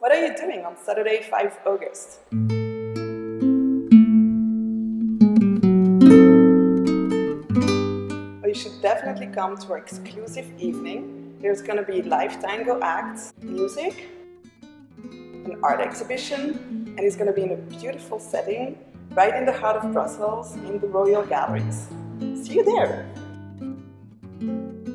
What are you doing on Saturday, 5 August? Well, you should definitely come to our exclusive evening. There's going to be live tango acts, music, an art exhibition, and it's going to be in a beautiful setting right in the heart of Brussels in the Royal Galleries. See you there!